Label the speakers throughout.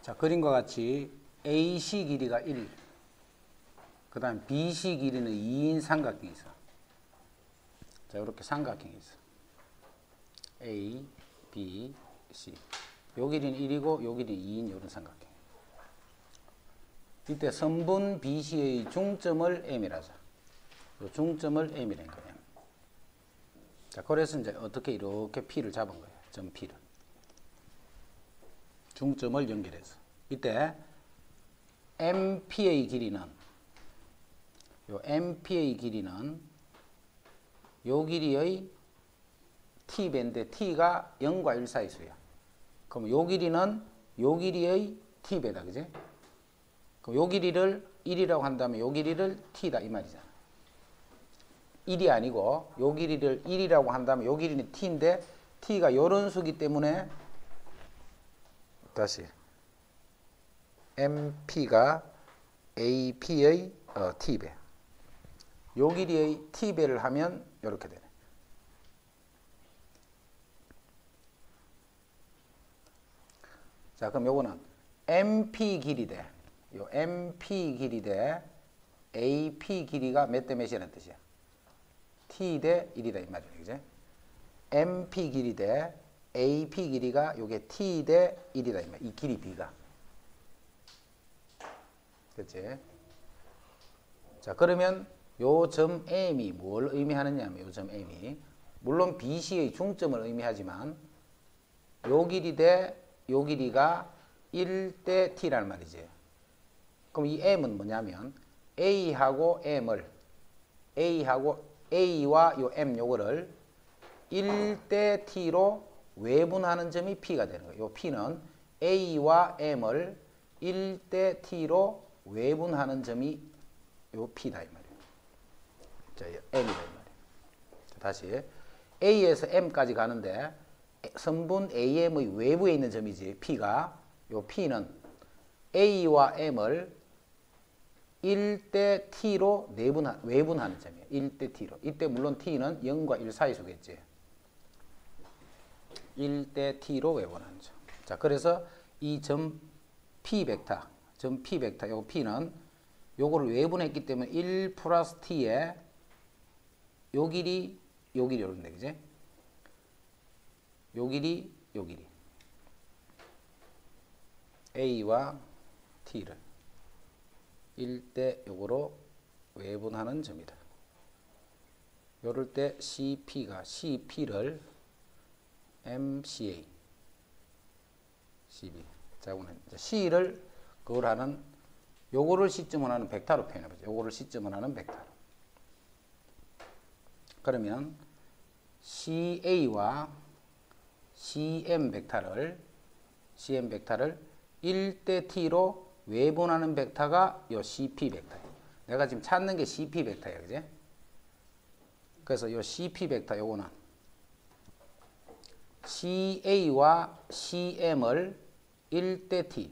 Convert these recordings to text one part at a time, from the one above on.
Speaker 1: 자, 그림과 같이 AC 길이가 1, 그 다음 BC 길이는 2인 삼각형이 있어. 자, 이렇게 삼각형이 있어. A, B, C. 요 길이는 1이고 요 길이는 2인 이런 삼각형. 이때 선분 BC의 중점을 M이라 하자. 요 중점을 M이라는 거예요. 자, 그래서 이제 어떻게 이렇게 P를 잡은 거예요. 점 P를. 중점을 연결해서. 이때 MP의 길이는 요 MP의 길이는 요 길이의 T배인데 T가 0과 1 사이 수야. 그럼 요 길이는 요 길이의 T배다. 그지? 그럼 요 길이를 1이라고 한다면 요 길이를 T다 이 말이잖아. 1이 아니고 요 길이를 1이라고 한다면 요 길이는 T인데 T가 요런 수기 때문에 다시 MP가 AP의 T배. 요 길이의 T배를 하면 이렇게 되네. 자, 그럼 요거는 MP 길이 대, 요 MP 길이 대 AP 길이가 몇 대 몇이라는 뜻이야? T 대 1이다 이 말이야. 그지? MP 길이 대 AP 길이가 요게 T 대 1이다 이 말이야. 이 길이 B가. 그치? 자, 그러면 요 점 M이 뭘 의미하느냐 하면 요 점 M이 물론 BC의 중점을 의미하지만 요 길이 대 요 길이가 1대 T라는 말이지. 그럼 이 M은 뭐냐면 A하고 M을 A와 요 M 요거를 1대 T로 외분하는 점이 P가 되는 거예요. 요 P는 A와 M을 1대 T로 외분하는 점이 요 P다 이 말이에요. 자, M이다 이 말이에요. 자, 다시 A에서 M까지 가는데 선분 AM의 외부에 있는 점이지 P가. 요 P는 A와 M을 1대 T로 외분하는 점이에요. 1대 T로. 이때 물론 T는 0과 1 사이 수겠지. 1대 T로 외분하는 점. 자, 그래서 이 점 P 벡터, 요 P는 요거를 외분했기 때문에 1 플러스 T에 요 길이 요런데, 그지? 요 길이. A와 T를 1대 요거로 외분하는 점이다. 요럴 때 CP를 MCA, CB. 자, 오늘 C를 그걸 하는 요거를 시점을 하는 벡터로 표현해 보죠. 요거를 시점을 하는 벡터로. 그러면 CA와 CM 벡터를 1대 T로 외분하는 벡터가 요 CP 벡터예요. 내가 지금 찾는 게 CP 벡터예요. 그지? 그래서 요 CP 벡터 요거는 CA와 CM을 1대 T,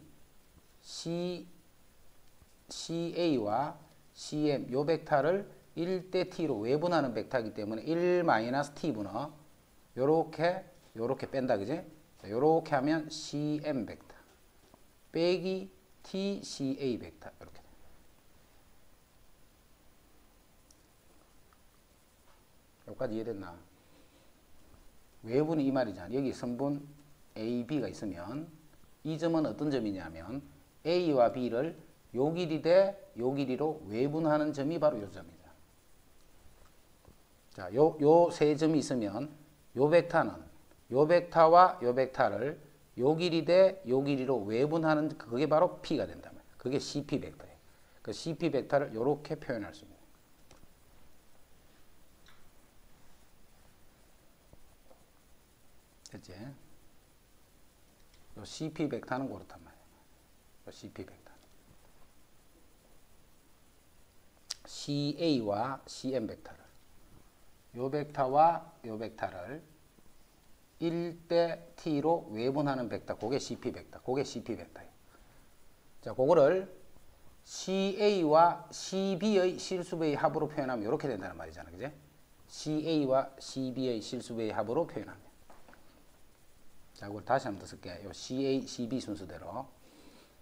Speaker 1: CA와 CM 요 벡터를 1대 T로 외분하는 벡터이기 때문에 1-T분의 요렇게 뺀다. 그지? 자, 요렇게 하면 CM 벡터 빼기 TCA 벡터 이렇게. 여기까지 이해됐나? 외분이 이 말이잖아. 여기 선분 A, B가 있으면 이 점은 어떤 점이냐면 A와 B를 요 길이 대 요 길이로 외분하는 점이 바로 요 점이다. 자, 요 세 점이 있으면 요 벡터는 요 벡터와 요 벡터를 요 길이 대 요 길이로 외분하는 그게 바로 P가 된다. 그게 CP 벡터예요. 그 CP 벡터를 요렇게 표현할 수 있는. 됐지? 요 CP 벡터는 그렇단 말이에요. 요 CP 벡터. CA와 CM 벡터를 요 벡터와 요 벡터를 1대 T로 외분하는 벡터, 그게 CP 벡터, 그게 CP 벡터예요. 자, 그거를 CA와 CB의 실수배의 합으로 표현하면 이렇게 된다는 말이잖아. 그지? CA와 CB의 실수배의 합으로 표현하면. 자, 그걸 다시 한번 더 쓸게요. 요 CA, CB 순서대로.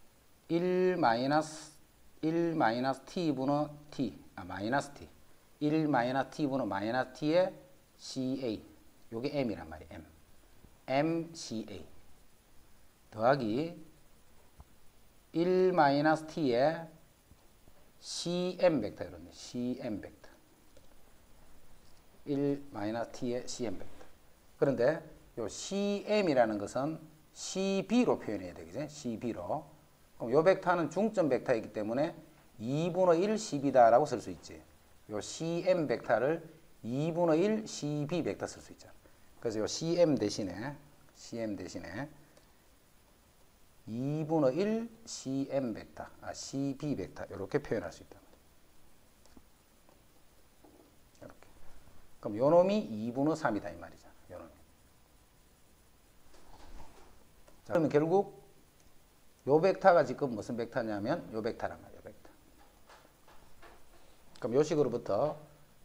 Speaker 1: 1 마이너스 t분의 t, 마이너스 t. 1 마이너스 t분의 마이너스 t의 ca. 요게 m이란 말이에요. m ca. 더하기 1 마이너스 t의 cm 벡터 이렇네. cm 벡터. 1 마이너스 t의 cm 벡터. 그런데 요 cm이라는 것은 cb로 표현해야 되겠지? cb로. 그럼 요 벡터는 중점 벡터이기 때문에 2분의 1 cb다라고 쓸 수 있지. 요 cm 벡터를 2분의 1 cb 벡터 쓸 수 있잖아. 그래서 요 cm 대신에 2분의 1 cm 벡터, cb 벡터 이렇게 표현할 수 있다. 이렇게. 그럼 요 놈이 2분의 3이다 이 말이잖아. 요 놈이. 자, 그러면 결국 요 벡터가 지금 무슨 벡터냐면 요 벡터란 말이야. 벡터. 그럼 요 식으로부터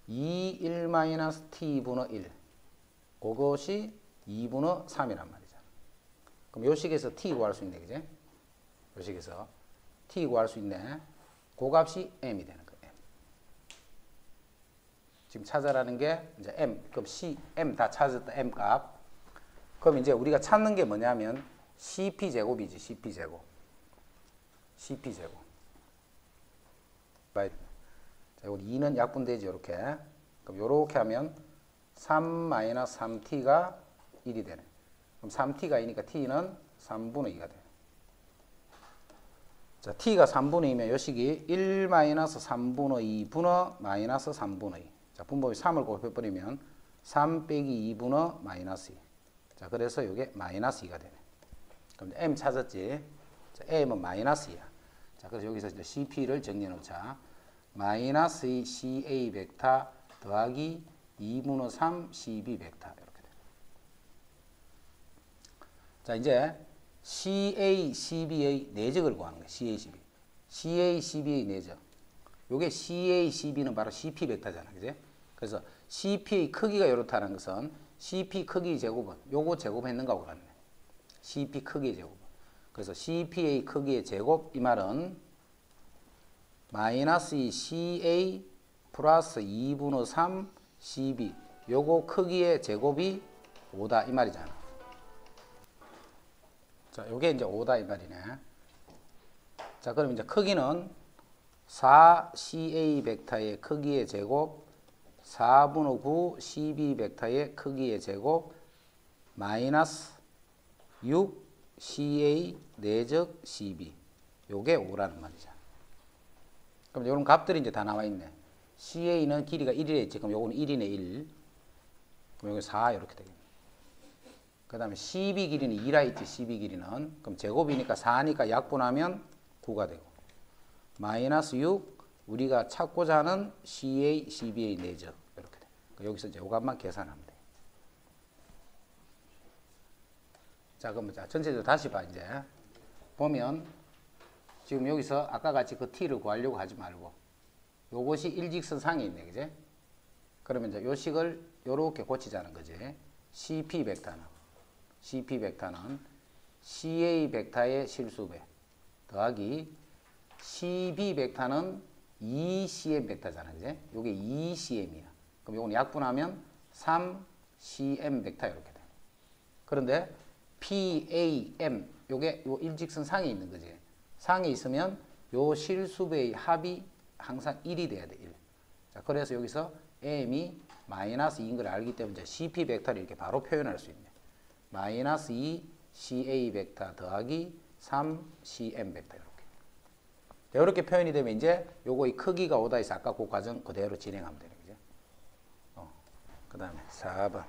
Speaker 1: 1-t분의 1 그것이 2분의 3이란 말이잖아. 그럼 요 식에서 t 구할 수 있네, 그지? 요 식에서 t 구할 수 있네. 그 값이 m이 되는 거야. m. 지금 찾아라는 게 이제 m. 그럼 c, m 다 찾았다. m 값. 그럼 이제 우리가 찾는 게 뭐냐면 cp 제곱이지. cp 제곱. cp 제곱. 자, 우리 2는 약분되지, 요렇게. 그럼 요렇게 하면 3-3t가 1이 되네. 그럼 3t가 2니까 t는 3분의 2가 되네. 자, t가 3분의 2면 요 식이 1-3분의 2 분의 마이너스 3분의 2. 자, 분법이 3을 곱해버리면 3 빼기 2분의 마이너스 2. 자, 그래서 요게 마이너스 2가 되네. 그럼 m 찾았지? 자, m은 마이너스 2야. 자, 그래서 여기서 이제 cp를 정리해 놓자. 마이너스 2 ca 벡터 더하기 2분의 3 cb 벡터 이렇게 돼. 자, 이제 ca, cb의 내적을 구하는 거야. ca, cb. ca, cb의 내적. 요게 ca, cb는 바로 cp 벡터잖아. 그지? 그래서 cp의 크기가 이렇다는 것은 cp 크기 제곱은 요거 제곱했는 거하고 같네. cp 크기의 제곱. 그래서 cp의 크기의 제곱 이 말은 마이너스 2 ca 플러스 2분의 3 cb 요거 크기의 제곱이 5다 이 말이잖아. 자, 요게 이제 5다 이 말이네. 자, 그럼 이제 크기는 4 ca 벡터의 크기의 제곱 4분의 9 cb 벡터의 크기의 제곱 마이너스 6 ca 내적 cb 요게 5라는 말이죠. 그럼 이런 값들이 이제 다 나와 있네. ca는 길이가 1이라 했지. 그럼 요거는 1이네 1. 그럼 여기 4 이렇게 되겠네. 그 다음에 cb 길이는 2라 했지. cb 길이는. 그럼 제곱이니까 4니까 약분하면 9가 되고. 마이너스 6 우리가 찾고자 하는 ca, cb의 내적 이렇게 돼. 여기서 이제 요 값만 계산하면 돼. 자, 그럼 자, 전체적으로 다시 봐, 이제. 보면, 지금 여기서 아까 같이 그 t를 구하려고 하지 말고, 요것이 일직선 상에 있네, 그지? 그러면 이제 요 식을 요렇게 고치자는 거지. cp 벡터는 ca 벡터의 실수배 더하기 cb 벡터는 2cm 벡터잖아, 그지? 요게 2cm이야. 그럼 요건 약분하면 3cm 벡터 이렇게 돼. 그런데 PAM 요게 요 일직선 상에 있는 거지. 상에 있으면 요 실수배의 합이 항상 1이 돼야 돼. 1. 자, 그래서 여기서 M이 마이너스 2인 걸 알기 때문에 CP 벡터를 이렇게 바로 표현할 수 있네. 마이너스 2 CA 벡터 더하기 3 CM 벡터 이렇게. 자, 이렇게 표현이 되면 이제 요거의 크기가 5다 해서 아까 그 과정 그대로 진행하면 되는 거죠. 그 다음에 4번.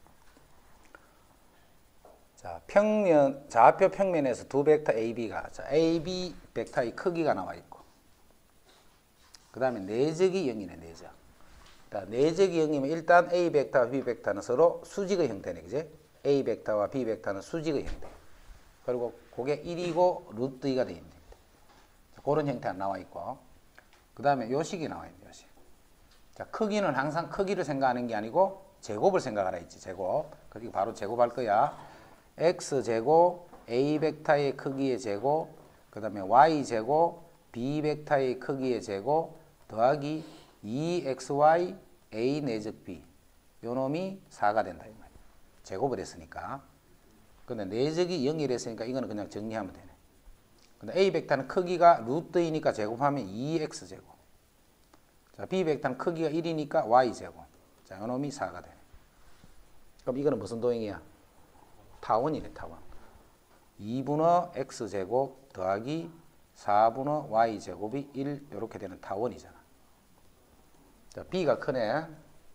Speaker 1: 자, 좌표 평면에서 두 벡터 AB가, 자, AB 벡터의 크기가 나와 있고, 그 다음에 내적이 0이네, 내적. 자, 내적이 0이면 일단 A 벡터와 B 벡터는 서로 수직의 형태네, 그지? A 벡터와 B 벡터는 수직의 형태. 그리고 그게 1이고 루트 2가 되어 있네. 그런 형태가 나와 있고, 그 다음에 요식이 나와 있네, 요식. 자, 크기는 항상 크기를 생각하는 게 아니고 제곱을 생각하라 했지, 제곱. 그리고 바로 제곱할 거야. x제곱 A 벡터의 크기의 제곱 그 다음에 y제곱 b 벡터의 크기의 제곱 더하기 2xy a 내적 b 요 놈이 4가 된다 이 말이야. 제곱을 했으니까. 근데 내적이 0이 됐으니까 이거는 그냥 정리하면 되네. 근데 a 벡터는 크기가 루트이니까 제곱하면 2x제곱. 자, b 벡터는 크기가 1이니까 y제곱. 자, 요 놈이 4가 되네. 그럼 이거는 무슨 도형이야? 타원이네, 타원. 2분의 x제곱 더하기 4분의 y제곱이 1 이렇게 되는 타원이잖아. 자, b가 크네.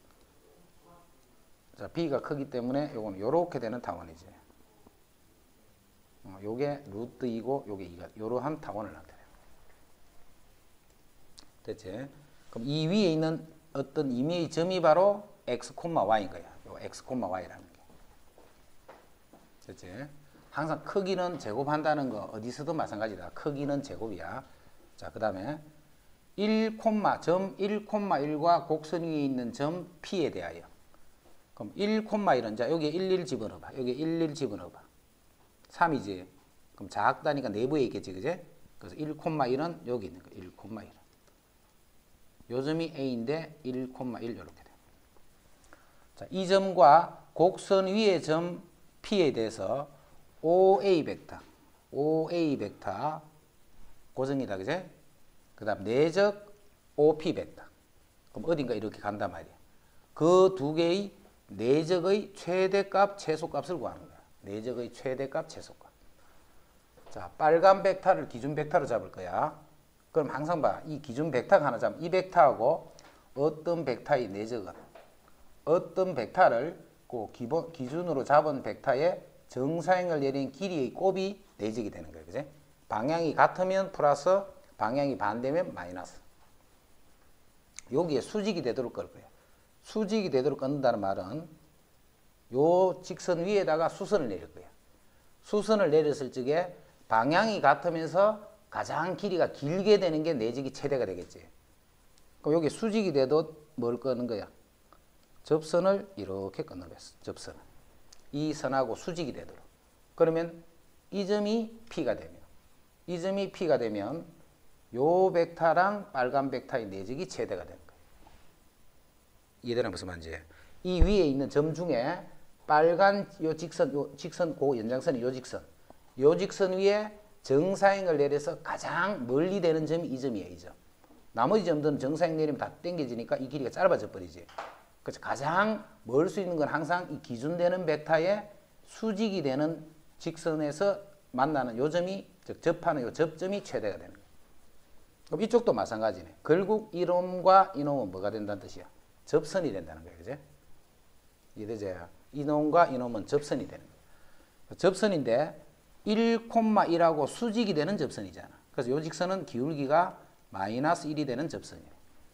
Speaker 1: 자, b가 크기 때문에 요거는 이렇게 되는 타원이지. 요게 루트 2고 요게 2가 요러한 타원을 나타내요. 됐지? 그럼 이 위에 있는 어떤 임의의 점이 바로 x, y인 거야. 요 x, y라는 게. 됐지? 항상 크기는 제곱한다는 거 어디서도 마찬가지다. 크기는 제곱이야. 자, 그 다음에 1, 점 1,1과 곡선 위에 있는 점 P에 대하여. 그럼 1,1은 자, 여기에 11 집어넣어봐. 여기에 11 집어넣어봐. 3이지. 그럼 작다니까 내부에 있겠지, 그제? 그래서 1,1은 여기 있는 거, 1,1. 요 점이 A인데 1,1 이렇게 돼. 자, 이 점과 곡선 위의 점 P에 대해서 OA 벡터 고정이다, 그제? 그 다음 내적 OP 벡터. 그럼 어딘가 이렇게 간단 말이야. 그 두 개의 내적의 최대값, 최소값을 구하는 거야. 내적의 최대값, 최소값. 자, 빨간 벡터를 기준 벡터로 잡을 거야. 그럼 항상 봐. 이 기준 벡터가 하나 잡으면 이 벡터하고 어떤 벡터의 내적은 어떤 벡터를 그 기준으로 잡은 벡터의 정사형을 내린 길이의 곱이 내적이 되는 거예요. 그지? 방향이 같으면 플러스, 방향이 반대면 마이너스. 여기에 수직이 되도록 끌 거예요. 수직이 되도록 끊는다는 말은 요 직선 위에다가 수선을 내릴 거예요. 수선을 내렸을 적에 방향이 같으면서 가장 길이가 길게 되는 게 내적이 최대가 되겠지. 그럼 여기 수직이 돼도 뭘 끄는 거야? 접선을 이렇게 끊는 거야. 접선을. 이 선하고 수직이 되도록. 그러면 이 점이 P가 되면 이 점이 P가 되면 요 벡터랑 빨간 벡터의 내적이 최대가 되는 거예요. 이해되나 무슨 말인지. 이 위에 있는 점 중에 빨간 요 직선 고 연장선이 요 직선 위에 정사형을 내려서 가장 멀리 되는 점이 이 점이에요. 이 점. 나머지 점들은 정사형 내리면 다 당겨지니까 이 길이가 짧아져 버리지. 그래서 가장 멀 수 있는 건 항상 이 기준되는 벡터의 수직이 되는 직선에서 만나는 요 점이, 즉 접하는 요 접점이 최대가 되는 거예요. 그럼 이쪽도 마찬가지네. 결국 이놈과 이놈은 뭐가 된다는 뜻이야? 접선이 된다는 거예요. 그죠? 이해되죠? 이놈과 이놈은 접선이 되는 거예요. 접선인데 1,1하고 수직이 되는 접선이잖아. 그래서 요 직선은 기울기가 마이너스 1이 되는 접선이에요.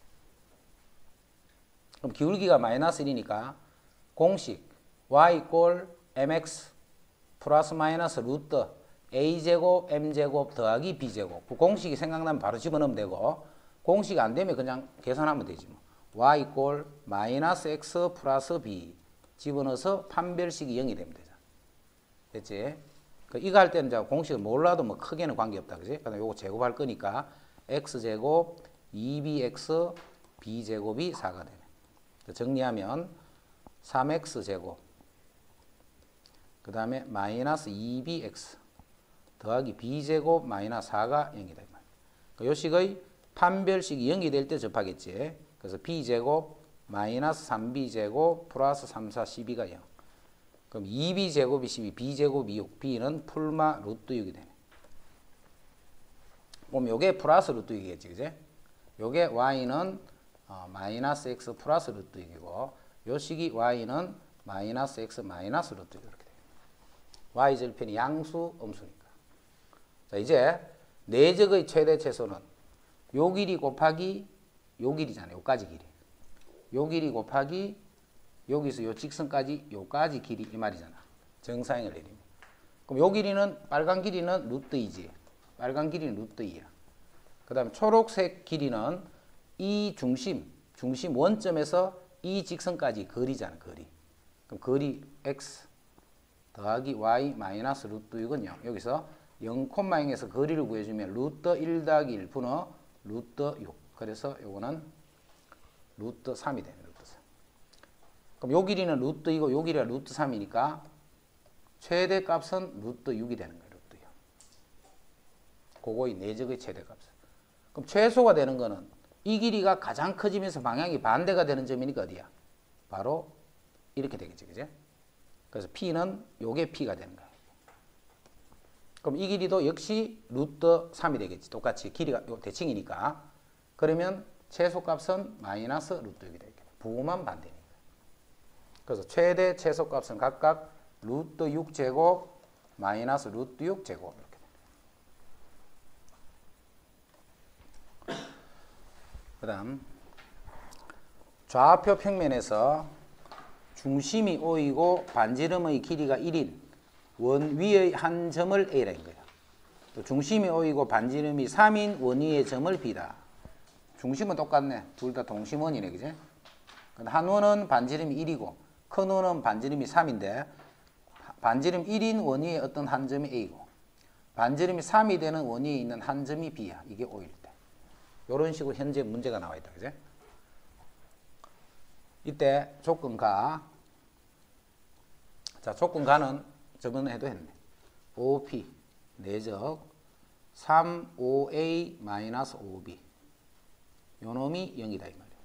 Speaker 1: 그럼 기울기가 마이너스 1이니까 공식 y 꼴 mx 플러스 마이너스 루트 a제곱 m제곱 더하기 b제곱. 그 공식이 생각나면 바로 집어넣으면 되고 공식 안 되면 그냥 계산하면 되지 뭐. y 꼴 마이너스 x 플러스 b 집어넣어서 판별식이 0이 되면 되잖아. 됐지? 이거 할 때는 이제 공식을 몰라도 뭐 크게는 관계없다. 그지? 그다음에 요거 제곱할 거니까 x제곱 2bx b제곱이 4가 되네. 정리하면 3x제곱 그 다음에 마이너스 2bx 더하기 b제곱 마이너스 4가 0이다. 요 식의 판별식이 0이 될 때 접하겠지. 그래서 b제곱 마이너스 3b제곱 플러스 3, 4, 12가 0. 그럼 2b제곱이 12, b제곱이 6, b는 풀마 루트 6이 되네. 그럼 요게 플러스 루트 6이겠지, 그제? 요게 y는 마이너스 x 플러스 루트 6이고 요 식이 y는 마이너스 x 마이너스 루트 6 이렇게 돼요. y절편이 양수, 음수니까. 자, 이제 내적의 최대 최소는 요 길이 곱하기 요 길이잖아요. 요까지 길이. 요 길이 곱하기 여기서 요 직선까지 요까지 길이 이 말이잖아. 정사형을 내리면. 그럼 요 길이는 빨간 길이는 루트 2지. 빨간 길이는 루트 2야. 그 다음에 초록색 길이는 이 중심 원점에서 이 직선까지 거리잖아. 거리. 그럼 거리 x 더하기 y 마이너스 루트 6은 0. 여기서 0,0에서 거리를 구해주면 루트 1 더하기 1 분의 루트 6. 그래서 요거는 루트 3이 되네. 루트 3. 그럼 요 길이는 루트 2고 요 길이가 루트 3이니까 최대값은 루트 6이 되는 거예요. 루트 6. 그거의 내적의 최대값은. 그럼 최소가 되는 거는 이 길이가 가장 커지면서 방향이 반대가 되는 점이니까 어디야? 바로 이렇게 되겠지. 그죠? 그래서 P는 요게 P가 되는 거예요. 그럼 이 길이도 역시 루트 3이 되겠지. 똑같이 길이가 요 대칭이니까. 그러면 최소값은 마이너스 루트 6이 되겠다. 부호만 반대니까. 그래서 최대 최소값은 각각 루트 6제곱 마이너스 루트 6제곱 이렇게 됩니다. 그 다음 좌표 평면에서 중심이 O이고 반지름의 길이가 1인 원 위의 한 점을 A라는 거예요. 또 중심이 O이고 반지름이 3인 원 위의 점을 B다. 중심은 똑같네. 둘 다 동심원이네. 그지? 한 원은 반지름이 1이고 큰 원은 반지름이 3인데 반지름 1인 원 위의 어떤 한 점이 A고 반지름이 3이 되는 원 위에 있는 한 점이 B야. 이게 O일 때. 이런 식으로 현재 문제가 나와 있다. 그지? 이때 조건가. 자, 조건가는 저번에 해도 했네. OP 내적 3OA-5B 요 놈이 0이다 이 말이야.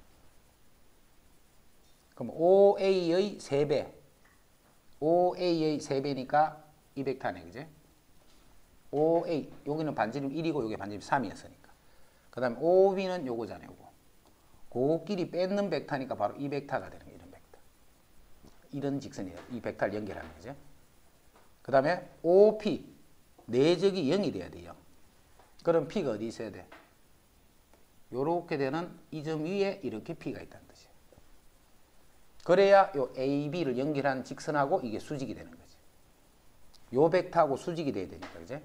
Speaker 1: 그럼 OA의 3배 OA의 3배니까 이 벡터네. 그지? OA 여기는 반지름 1이고 여기 반지름 3이었으니까. 그 다음에 OB는 요거잖아요. 요거. 그끼리 뺏는 벡터니까 바로 이 벡터가 되는 거예요. 이런 벡터. 이런 직선이에요. 이 벡터를 연결하는 거죠. 그 다음에 OP 내적이 0이 돼야 돼요. 그럼 P가 어디 있어야 돼? 요렇게 되는 이 점 위에 이렇게 P가 있다는 뜻이에요. 그래야 요 AB를 연결한 직선하고 이게 수직이 되는 거지. 요 벡터하고 수직이 돼야 되니까. 그제?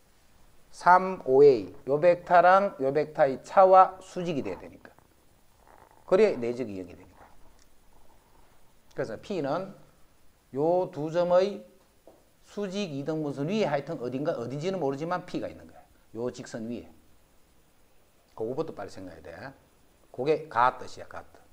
Speaker 1: 3OA 요 벡터랑 요 벡터의 차와 수직이 돼야 되니까. 그래야 내적이 0이 되니까. 그래서 P는 요 두 점의 수직 이등분선 위에 하여튼 어딘지는 모르지만 P가 있는 거야. 요 직선 위에. 그거부터 빨리 생각해야 돼. 그게 가 뜻이야. 가 뜻.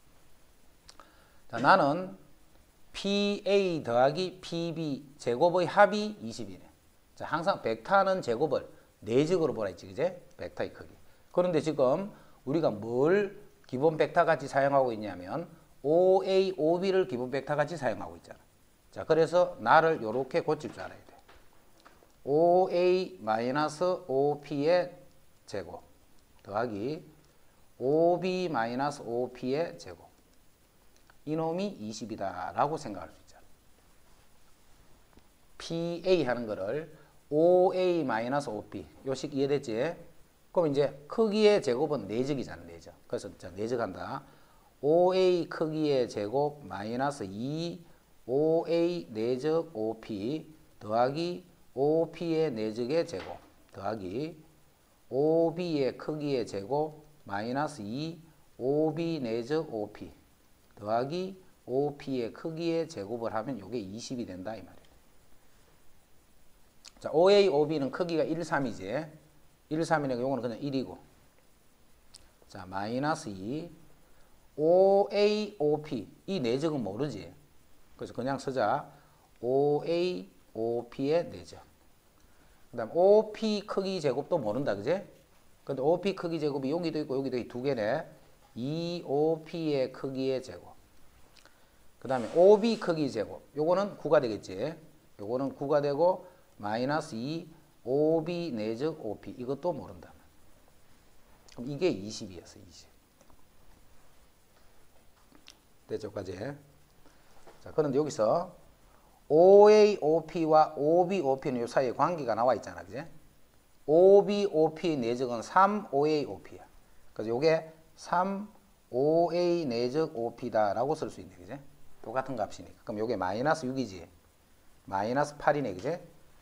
Speaker 1: 자, 나는 PA 더하기 PB 제곱의 합이 20이네. 자, 항상 벡터는 제곱을 내적으로 보라 했지. 그제? 벡터의 크기. 그런데 지금 우리가 뭘 기본 벡터 같이 사용하고 있냐면 OA, OB를 기본 벡터 같이 사용하고 있잖아. 자, 그래서 나를 요렇게 고칠 줄 알아야 돼. OA-OP의 제곱 더하기 OB-OP의 제곱. 이놈이 20이다 라고 생각할 수 있잖아. PA 하는 거를 OA-OP 요식 이해됐지? 그럼 이제 크기의 제곱은 내적이잖아. 내적. 그래서 자, 내적한다. OA 크기의 제곱 마이너스 2 OA 내적 OP 더하기 OP의 내적의 제곱 더하기 OB의 크기의 제곱 마이너스 2 OB 내적 OP 더하기 OP의 크기의 제곱을 하면 이게 20이 된다 이 말이에요. 자, OA, OB는 크기가 1, 3이지. 1, 3이니까 요거는 그냥 1이고. 자, 마이너스 2 OA, OP 이 내적은 모르지. 그래서 그냥 쓰자. OA, OP의 내적. 그 다음 OP 크기 제곱도 모른다. 그지? 근데 OP 크기 제곱이 여기도 있고 여기도 두 개네. 2OP의 크기의 제곱. 그 다음에 OB 크기 제곱. 요거는 9가 되겠지. 요거는 9가 되고 마이너스 2 OB 내적 OP. 이것도 모른다. 그럼 이게 20이었어. 20. 됐죠까지? 자, 그런데 여기서 OA, OP와 OB, OP는 요 사이에 관계가 나와 있잖아. 그지? OB, OP 내적은 3 OA, OP야. 그래서 요게 3 OA 내적 OP다 라고 쓸 수 있네. 그지? 똑같은 값이니까. 그럼 요게 마이너스 6이지. 마이너스 8이네. 그지?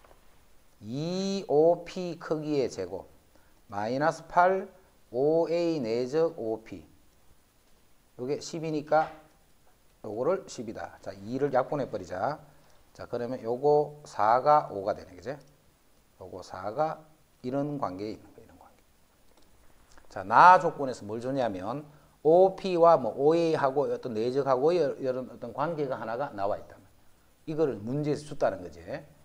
Speaker 1: 2OP 크기의 제곱. 마이너스 8 OA 내적 OP. 요게 10이니까 요거를 10이다. 자, 2를 약분해 버리자. 자, 그러면 요거 4가 5가 되네. 그지? 요거 4가 이런 관계에 있는 거예요. 이런 관계. 자, 나 조건에서 뭘 주냐면 OP와 뭐 OA하고 어떤 내적하고 이런 어떤 관계가 하나가 나와 있다. 이거를 문제에서 줬다는 거지.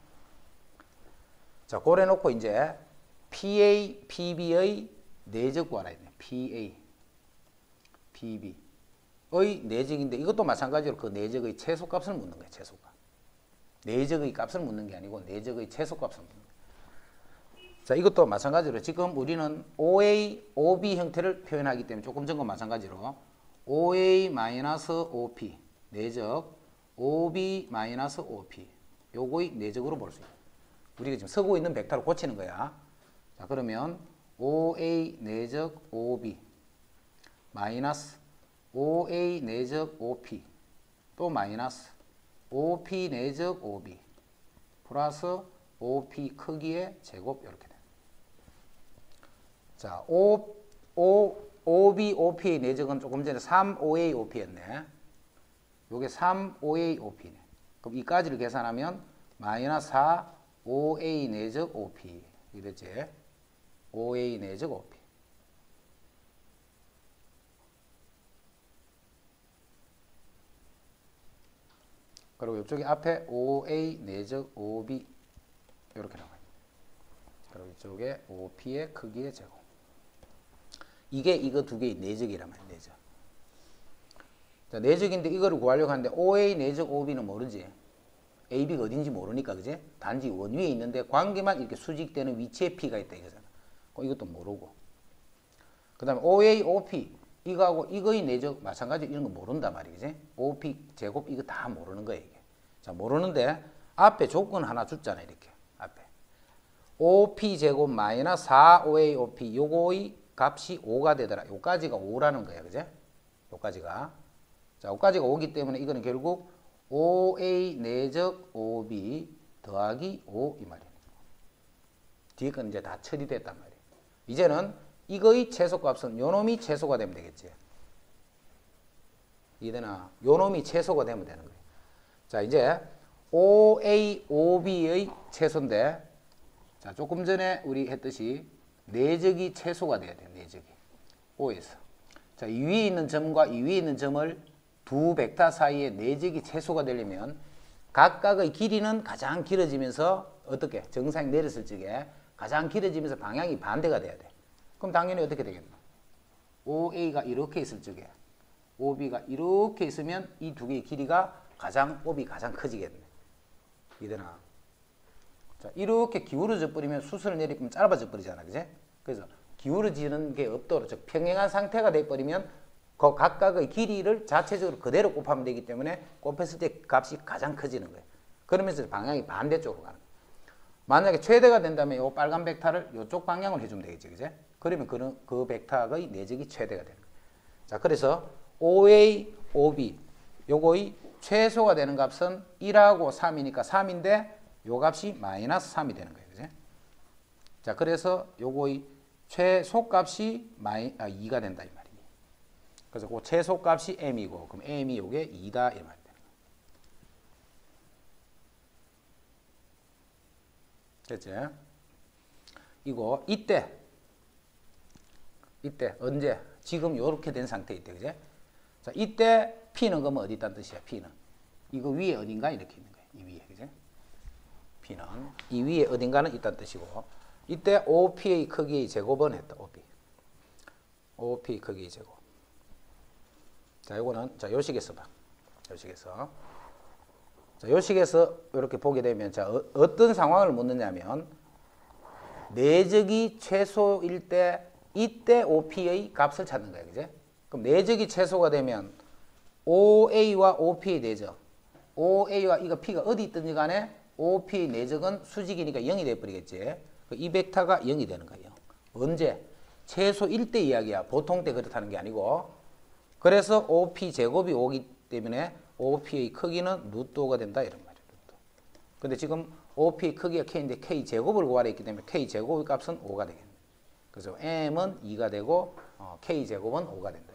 Speaker 1: 자, 그래 놓고 이제 PA, PB의 내적 구하라 했네. PA, PB의 내적인데 이것도 마찬가지로 그 내적의 최소값을 묻는 거예요. 최소값. 내적의 값을 묻는 게 아니고 내적의 최소값을 묻는 거예요. 자, 이것도 마찬가지로 지금 우리는 OA, OB 형태를 표현하기 때문에 조금 전과 마찬가지로 OA-OP 내적 OB-OP 요거의 내적으로 볼 수 있어요. 우리가 지금 쓰고 있는 벡터를 고치는 거야. 자, 그러면 OA 내적 OB 마이너스 OA 내적 OP 또 마이너스 OP 내적 OB 플러스 OP 크기의 제곱 이렇게 돼. 자, OB, OP의 내적은 조금 전에 3OA, OP였네. 요게 3OA, OP네. 그럼 이까지를 계산하면 마이너스 4 OA 내적 OP 이랬지. OA 내적 OP. 그리고 이쪽에 앞에 OA 내적 OB 이렇게 나와요. 그리고 이쪽에 OP의 크기의 제곱. 이게 이거 두 개의 내적이란 말이야. 내적. 자, 내적인데 이거를 구하려고 하는데 OA 내적 OB는 모르지. AB가 어딘지 모르니까 그지? 단지 원위에 있는데 관계만 이렇게 수직되는 위치에 P가 있다 이거잖아. 이것도 모르고. 그 다음에 OA, OP 이거하고 이거의 내적 마찬가지로 이런 거 모른단 말이지. OP 제곱 이거 다 모르는 거야 이게. 자, 모르는데 앞에 조건 하나 줬잖아 이렇게. 앞에 OP 제곱 마이너스 4OA, OP 요거의 값이 5가 되더라. 요까지가 5라는 거야. 그제? 요까지가. 자, 요까지가 5기 때문에 이거는 결국 OA 내적 OB 더하기 5 이 말이야. 뒤에 건 이제 다 처리됐단 말이야. 이제는 이거의 최소값은 요놈이 최소가 되면 되겠지. 이해되나? 요놈이 최소가 되면 되는 거야. 자, 이제 OA, OB의 최소인데 자, 조금 전에 우리 했듯이 내적이 최소가 돼야 돼요. 내적이. O에서. 자, 이 위에 있는 점과 이 위에 있는 점을 두 벡터 사이에 내적이 최소가 되려면 각각의 길이는 가장 길어지면서 어떻게? 정상이 내렸을 적에 가장 길어지면서 방향이 반대가 돼야 돼. 그럼 당연히 어떻게 되겠노? OA가 이렇게 있을 적에 OB가 이렇게 있으면 이 두 개의 길이가 OB 가장 커지겠네. 이되나? 자, 이렇게 기울어져 버리면 수선을 내리면 짧아져 버리잖아. 그지? 그래서 기울어지는 게 없도록 즉 평행한 상태가 돼 버리면 그 각각의 길이를 자체적으로 그대로 곱하면 되기 때문에 곱했을 때 값이 가장 커지는 거예요. 그러면서 방향이 반대쪽으로 가는 거예요. 만약에 최대가 된다면 이 빨간 벡터를 이쪽 방향으로 해주면 되겠지. 그지? 그러면 그 벡터의 내적이 최대가 되는 거예요. 자, 그래서 OA, OB 요거의 최소가 되는 값은 1하고 3이니까 3인데 요 값이 마이너스 3이 되는 거예요. 그지? 자, 그래서 요거의 최소값이 2가 된다 이 말이에요. 그래서 그 최소값이 m이고 그럼 m이 요게 2다 이 말이 되는 거예요. 됐지? 이거 이때 언제? 지금 요렇게 된 상태 이때 그지? 자, 이때 P는 그러면 어디 있다는 뜻이야? P는 이거 위에 어딘가 이렇게 있는 거예요. 이 위에 그지? P는 이 위에 어딘가는 있다는 뜻이고 이때 OP의 크기의 제곱은 했다. OP 크기의 제곱. 자, 요거는 자, 요 식에서 봐. 요 식에서. 자, 요 식에서 이렇게 보게 되면 자, 어떤 상황을 묻느냐면 내적이 최소일 때 이때 OP의 값을 찾는 거야. 그지? 그럼 내적이 최소가 되면 OA와 OP의 내적. OA와 이거 P가 어디 있든지 간에 OP의 내적은 수직이니까 0이 돼버리겠지. 이 벡터가 0이 되는 거예요. 언제? 최소 1대 이야기야. 보통 때 그렇다는 게 아니고. 그래서 OP 제곱이 5기 때문에 OP의 크기는 루트 5가 된다 이런 말이에요. 루트. 근데 지금 OP의 크기가 K인데 K 제곱을 구하라 했기 때문에 K 제곱의 값은 5가 되겠네. 그래서 M은 2가 되고 K 제곱은 5가 된다.